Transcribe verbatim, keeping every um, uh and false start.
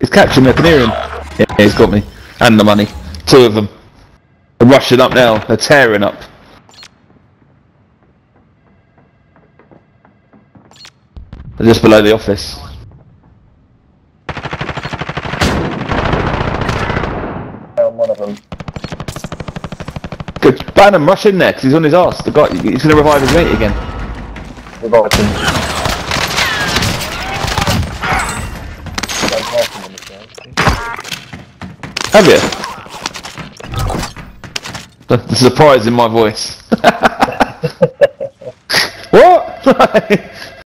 He's catching me, I can hear him. Yeah, he's got me. And the money. Two of them. They're rushing up now, they're tearing up. They're just below the office. Down one of them. Good, ban him, rush in there, because he's on his arse. The guy, he's going to revive his mate again. Revived him. Have you? The, the surprise in my voice. What?